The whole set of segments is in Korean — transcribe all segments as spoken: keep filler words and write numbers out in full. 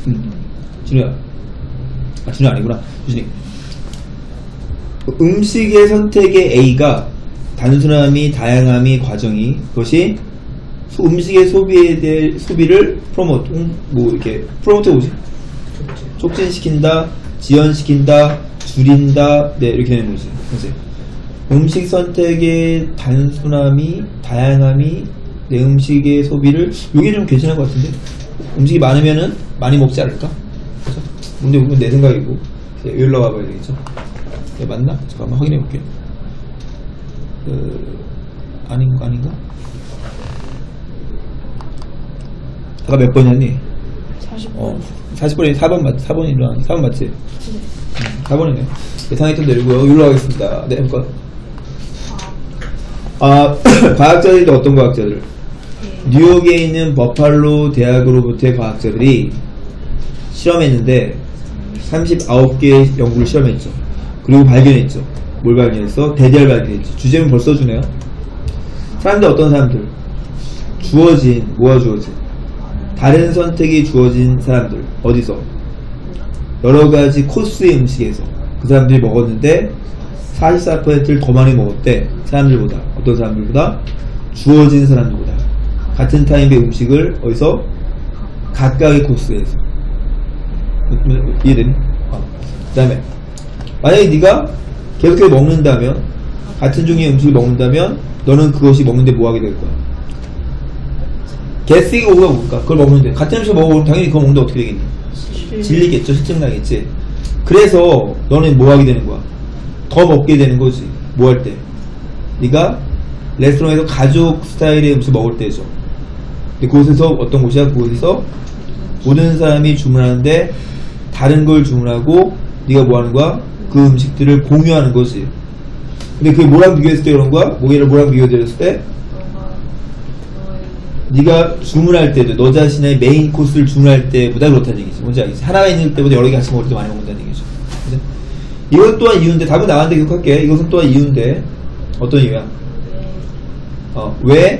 음. 진우야. 아, 진우 아니구나. 유진이. 음식의 선택의 A가 단순함이, 다양함이, 과정이, 그것이 소, 음식의 소비에 대해, 소비를 프로모트, 뭐, 이렇게, 프로모트 뭐지? 촉진시킨다, 지연시킨다, 줄인다, 네, 이렇게 되는 거지. 그치? 음식 선택의 단순함이, 다양함이, 내 음식의 소비를, 이게 좀 괜찮은 것 같은데? 음식이 많으면은 많이 먹지 않을까? 그죠? 근데 이건 내 생각이고, 여기로 가봐야 되겠죠? 네, 맞나? 잠깐만 확인해 볼게요. 그, 아닌가, 아닌가? 아까 몇 번이었니? 사십 번. 어, 사십 번이 사 번 맞, 사 번이랑, 사 번 맞지? 네. 음, 사 번이네. 예상했던 대로고요. 여기로 가겠습니다. 네, 해볼까? 아, 과학자들이 어떤 과학자들? 네. 뉴욕에 있는 버팔로 대학으로부터의 과학자들이 실험했는데, 삼십구 개의 연구를 실험했죠. 그리고 발견했죠. 뭘 발견했어? 대대를 발견했죠. 주제는 벌써 주네요. 사람들 어떤 사람들? 주어진, 뭐가 주어진? 다른 선택이 주어진 사람들. 어디서? 여러가지 코스의 음식에서 그 사람들이 먹었는데 사십사 퍼센트를 더 많이 먹었대. 사람들보다. 어떤 사람들보다? 주어진 사람들보다. 같은 타입의 음식을 어디서? 각각의 코스에서. 이해되니? 어. 그 다음에 만약에 네가 계속해서 먹는다면, 같은 종류의 음식을 먹는다면 너는 그것이 먹는데 뭐 하게 될 거야? 개쓰기 오가 뭘까? 그걸 먹는데 같은 음식을 먹어보면 당연히 그거 먹는데 어떻게 되겠니? 실... 질리겠죠. 실증나겠지. 그래서 너는 뭐 하게 되는 거야? 더 먹게 되는 거지. 뭐 할 때? 네가 레스토랑에서 가족 스타일의 음식 먹을 때죠. 근데 그곳에서 어떤 곳이야? 그곳에서 모든 사람이 주문하는데 다른 걸 주문하고 네가 뭐 하는 거야? 그 음식들을 공유하는 거지. 근데 그게 뭐랑 비교했을 때 그런 거야? 뭐 얘를 뭐랑 비교했을 때? 네가 주문할 때도 너 자신의 메인 코스를 주문할 때보다 그렇다는 얘기지. 뭔지 알겠지? 하나가 있는 때보다 여러 개 같이 먹을 때 많이 먹는다는 얘기죠. 그죠? 이것 또한 이유인데, 답은 나왔는데 기억할게. 이것은 또한 이유인데, 어떤 이유야? 어, 왜?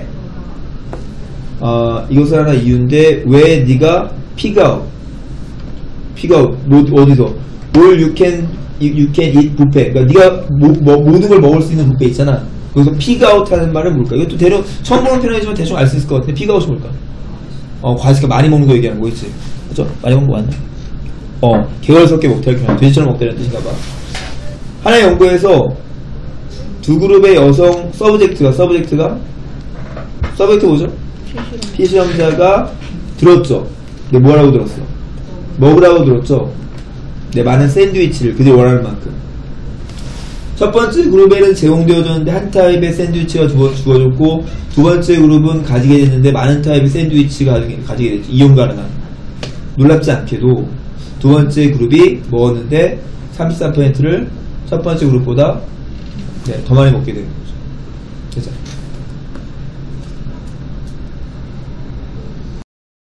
어, 이것은 하나 이유인데, 왜 네가 픽아웃, 픽아웃, 뭐, 어디서? 뭘 you can, you can eat 뷔페. 그러니까 네가 모, 뭐, 모든 걸 먹을 수 있는 뷔페 있잖아. 그래서 픽아웃 하는 말은 뭘까? 이것도 대략 처음 보는 표현이지만 대충 알 수 있을 것 같은데, 픽아웃이 뭘까? 어, 과식가 많이 먹는 거 얘기하는 거 있지. 그죠? 많이 먹는 거 맞나? 어, 개걸스럽게 먹다 이렇게 하면 돼지처럼 먹다는 뜻인가 봐. 하나의 연구에서 두 그룹의 여성 서브젝트가, 서브젝트가, 서브젝트 뭐죠? 피실험자가 들었죠. 근데 뭐라고 들었어? 먹으라고 들었죠? 네, 많은 샌드위치를 그들이 원하는 만큼. 첫 번째 그룹에는 제공되어졌는데 한 타입의 샌드위치가 주어, 주어졌고, 두 번째 그룹은 가지게 됐는데 많은 타입의 샌드위치가 가지게 됐죠. 이용 가능한. 놀랍지 않게도 두 번째 그룹이 먹었는데 삼십삼 퍼센트를 첫 번째 그룹보다 네, 더 많이 먹게 되는 거죠. 그죠?